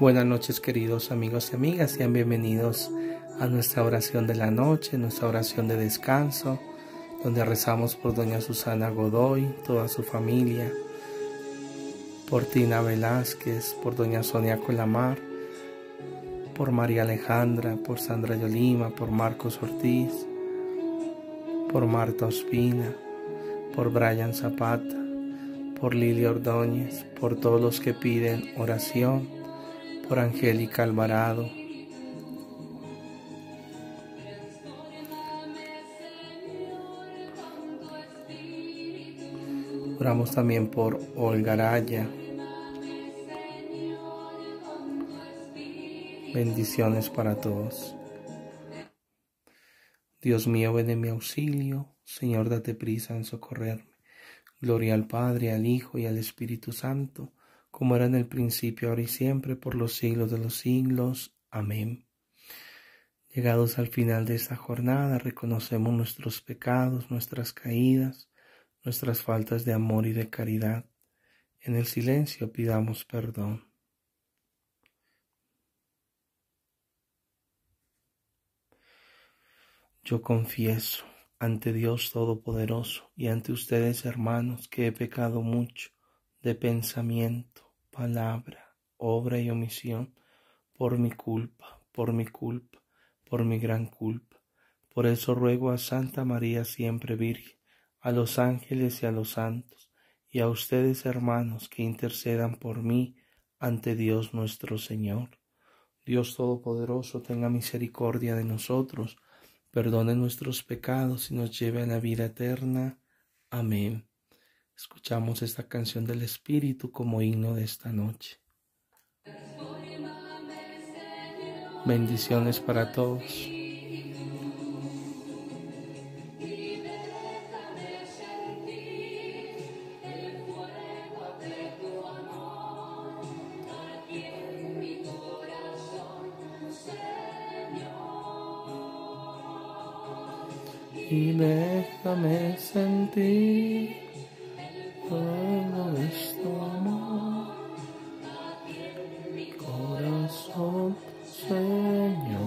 Buenas noches, queridos amigos y amigas, sean bienvenidos a nuestra oración de la noche, nuestra oración de descanso, donde rezamos por doña Susana Godoy, toda su familia, por Tina Velázquez, por doña Sonia Colamar, por María Alejandra, por Sandra Yolima, por Marcos Ortiz, por Marta Ospina, por Brian Zapata, por Lilia Ordóñez, por todos los que piden oración, por Angélica Alvarado, oramos también por Olga Araya. Bendiciones para todos. Dios mío, ven en mi auxilio. Señor, date prisa en socorrerme. Gloria al Padre, al Hijo y al Espíritu Santo, como era en el principio, ahora y siempre, por los siglos de los siglos. Amén. Llegados al final de esta jornada, reconocemos nuestros pecados, nuestras caídas, nuestras faltas de amor y de caridad. En el silencio pidamos perdón. Yo confieso ante Dios Todopoderoso y ante ustedes, hermanos, que he pecado mucho de pensamiento, palabra, obra y omisión, por mi culpa, por mi gran culpa. Por eso ruego a Santa María siempre Virgen, a los ángeles y a los santos, y a ustedes, hermanos, que intercedan por mí ante Dios nuestro Señor. Dios Todopoderoso tenga misericordia de nosotros, perdone nuestros pecados y nos lleve a la vida eterna. Amén. Escuchamos esta canción del Espíritu como himno de esta noche. Bendiciones para todos. Y déjame sentir todo esto, amor, mi corazón, Señor.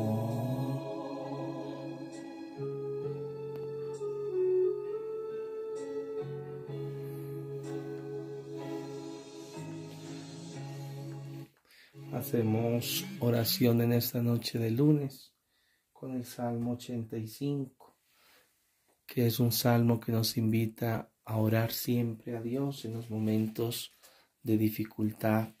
Hacemos oración en esta noche de lunes con el Salmo 85. Que es un salmo que nos invita a orar siempre a Dios en los momentos de dificultad.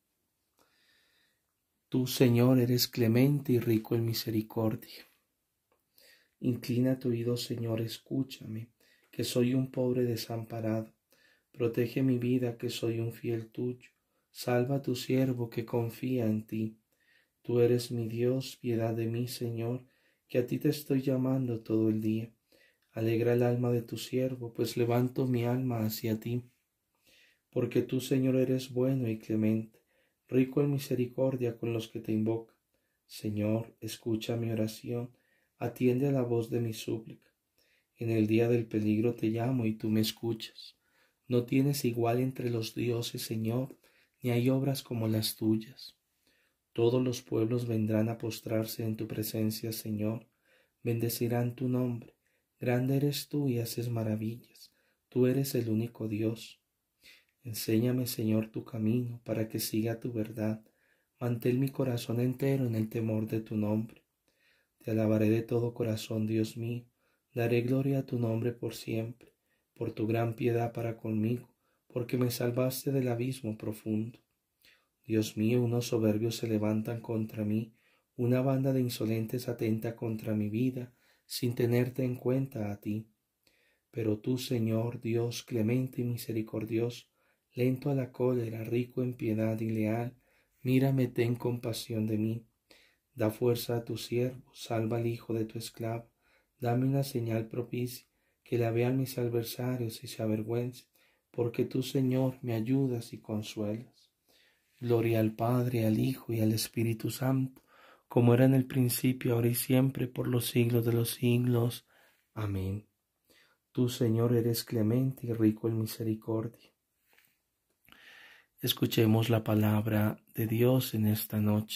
Tú, Señor, eres clemente y rico en misericordia. Inclina tu oído, Señor, escúchame, que soy un pobre desamparado. Protege mi vida, que soy un fiel tuyo. Salva a tu siervo que confía en ti. Tú eres mi Dios, piedad de mí, Señor, que a ti te estoy llamando todo el día. Alegra el alma de tu siervo, pues levanto mi alma hacia ti. Porque tú, Señor, eres bueno y clemente, rico en misericordia con los que te invocan. Señor, escucha mi oración, atiende a la voz de mi súplica. En el día del peligro te llamo y tú me escuchas. No tienes igual entre los dioses, Señor, ni hay obras como las tuyas. Todos los pueblos vendrán a postrarse en tu presencia, Señor, bendecirán tu nombre. Grande eres tú y haces maravillas. Tú eres el único Dios. Enséñame, Señor, tu camino para que siga tu verdad. Mantén mi corazón entero en el temor de tu nombre. Te alabaré de todo corazón, Dios mío. Daré gloria a tu nombre por siempre, por tu gran piedad para conmigo, porque me salvaste del abismo profundo. Dios mío, unos soberbios se levantan contra mí, una banda de insolentes atenta contra mi vida, sin tenerte en cuenta a ti. Pero tú, Señor, Dios clemente y misericordioso, lento a la cólera, rico en piedad y leal, mírame, ten compasión de mí. Da fuerza a tu siervo, salva al hijo de tu esclavo, dame una señal propicia, que la vean mis adversarios y se avergüencen, porque tú, Señor, me ayudas y consuelas. Gloria al Padre, al Hijo y al Espíritu Santo, como era en el principio, ahora y siempre, por los siglos de los siglos. Amén. Tú, Señor, eres clemente y rico en misericordia. Escuchemos la palabra de Dios en esta noche.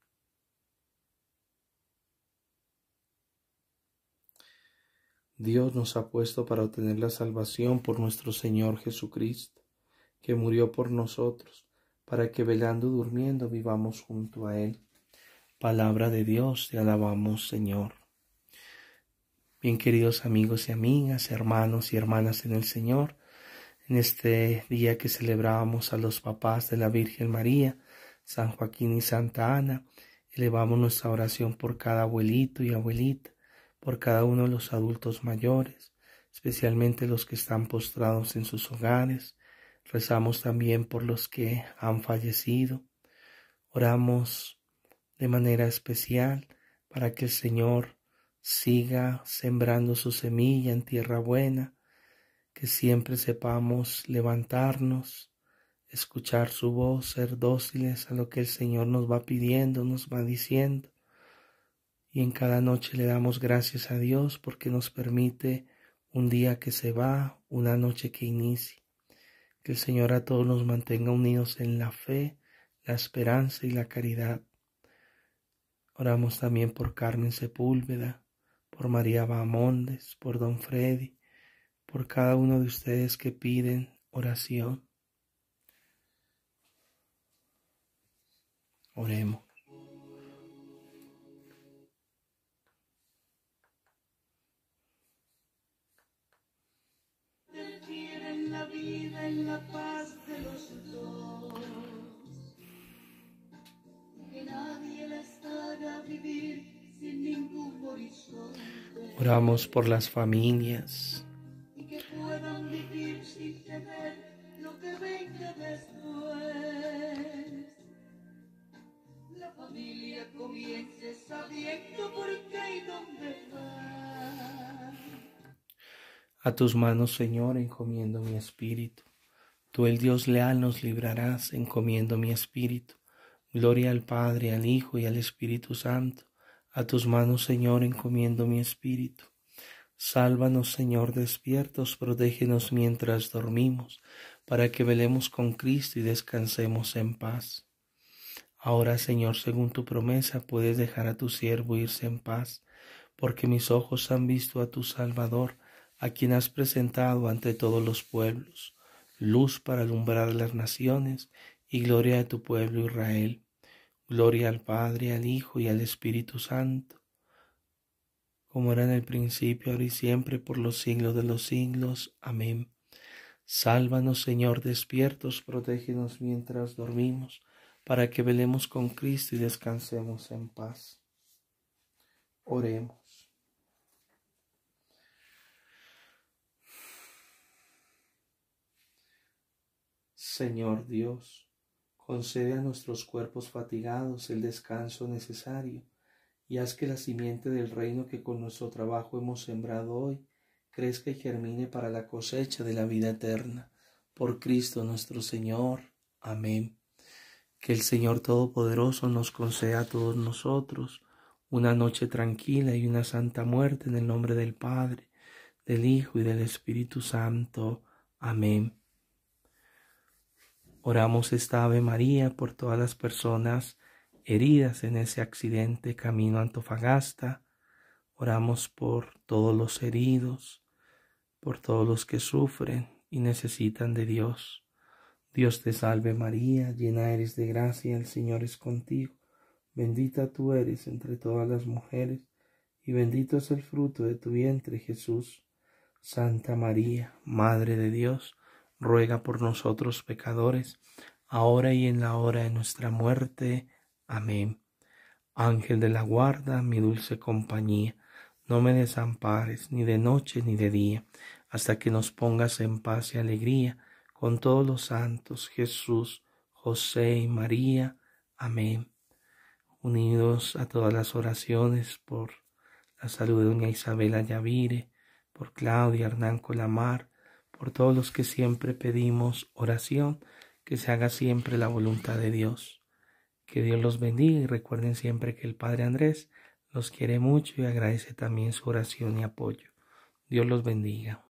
Dios nos ha puesto para obtener la salvación por nuestro Señor Jesucristo, que murió por nosotros, para que velando y durmiendo vivamos junto a Él. Palabra de Dios, te alabamos, Señor. Bien, queridos amigos y amigas, hermanos y hermanas en el Señor, en este día que celebramos a los papás de la Virgen María, San Joaquín y Santa Ana, elevamos nuestra oración por cada abuelito y abuelita, por cada uno de los adultos mayores, especialmente los que están postrados en sus hogares. Rezamos también por los que han fallecido. Oramos de manera especial para que el Señor siga sembrando su semilla en tierra buena, que siempre sepamos levantarnos, escuchar su voz, ser dóciles a lo que el Señor nos va pidiendo, nos va diciendo. Y en cada noche le damos gracias a Dios porque nos permite un día que se va, una noche que inicia. Que el Señor a todos nos mantenga unidos en la fe, la esperanza y la caridad. Oramos también por Carmen Sepúlveda, por María Bahamondes, por Don Freddy, por cada uno de ustedes que piden oración. Oremos. En la vida, en la paz de los dos, que nadie les haga vivir sin ningún horizonte. Oramos por las familias. Y que puedan vivir sin temer lo que venga después. La familia comience sabiendo por qué y dónde va. A tus manos, Señor, encomiendo mi espíritu. Tú, el Dios leal, nos librarás, encomiendo mi espíritu. Gloria al Padre, al Hijo y al Espíritu Santo. A tus manos, Señor, encomiendo mi espíritu. Sálvanos, Señor, despiertos, protégenos mientras dormimos, para que velemos con Cristo y descansemos en paz. Ahora, Señor, según tu promesa, puedes dejar a tu siervo irse en paz, porque mis ojos han visto a tu Salvador, a quien has presentado ante todos los pueblos, luz para alumbrar las naciones y gloria de tu pueblo Israel. Gloria al Padre, al Hijo y al Espíritu Santo, como era en el principio, ahora y siempre, por los siglos de los siglos. Amén. Sálvanos, Señor, despiertos, protégenos mientras dormimos, para que velemos con Cristo y descansemos en paz. Oremos. Señor Dios, concede a nuestros cuerpos fatigados el descanso necesario y haz que la simiente del reino que con nuestro trabajo hemos sembrado hoy crezca y germine para la cosecha de la vida eterna. Por Cristo nuestro Señor. Amén. Que el Señor Todopoderoso nos conceda a todos nosotros una noche tranquila y una santa muerte en el nombre del Padre, del Hijo y del Espíritu Santo. Amén. Oramos esta Ave María por todas las personas heridas en ese accidente camino a Antofagasta. Oramos por todos los heridos, por todos los que sufren y necesitan de Dios. Dios te salve María, llena eres de gracia, el Señor es contigo. Bendita tú eres entre todas las mujeres, y bendito es el fruto de tu vientre, Jesús. Santa María, Madre de Dios, ruega por nosotros pecadores, ahora y en la hora de nuestra muerte. Amén. Ángel de la guarda, mi dulce compañía, no me desampares ni de noche ni de día, hasta que nos pongas en paz y alegría con todos los santos, Jesús, José y María. Amén. Unidos a todas las oraciones por la salud de doña Isabela Yavire, por Claudia Hernán Colamar, por todos los que siempre pedimos oración, que se haga siempre la voluntad de Dios. Que Dios los bendiga y recuerden siempre que el Padre Andrés los quiere mucho y agradece también su oración y apoyo. Dios los bendiga.